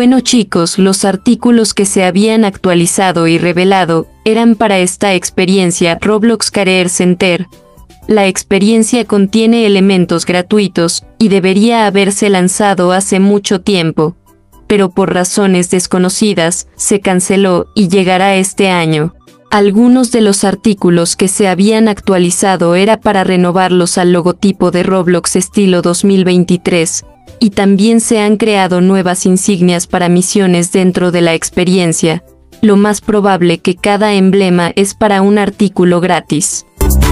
Bueno chicos, los artículos que se habían actualizado y revelado eran para esta experiencia Roblox Career Center. La experiencia contiene elementos gratuitos y debería haberse lanzado hace mucho tiempo, pero por razones desconocidas se canceló y llegará este año. Algunos de los artículos que se habían actualizado era para renovarlos al logotipo de Roblox estilo 2023, y también se han creado nuevas insignias para misiones dentro de la experiencia. Lo más probable que cada emblema es para un artículo gratis.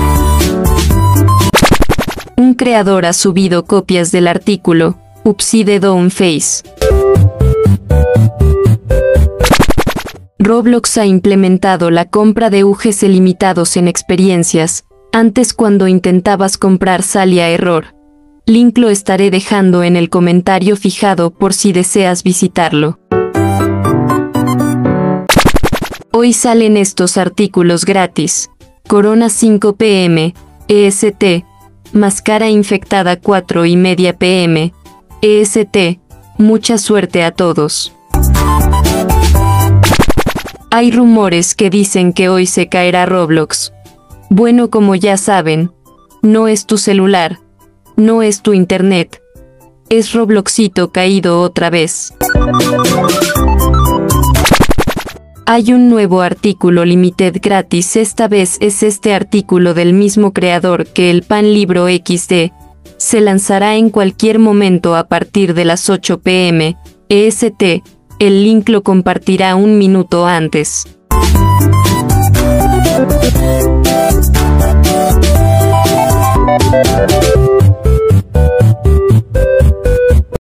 Un creador ha subido copias del artículo Upside Down Face. Roblox ha implementado la compra de UGC limitados en experiencias. Antes, cuando intentabas comprar salía error. Link lo estaré dejando en el comentario fijado por si deseas visitarlo. Hoy salen estos artículos gratis. Corona 5 pm, EST. Máscara infectada 4:30 pm, EST. Mucha suerte a todos. Hay rumores que dicen que hoy se caerá Roblox. Bueno, como ya saben, no es tu celular, no es tu internet, es Robloxito caído otra vez. Hay un nuevo artículo limited gratis, esta vez es este artículo del mismo creador que el Pan Libro XD. Se lanzará en cualquier momento a partir de las 8 pm, EST. El link lo compartirá un minuto antes.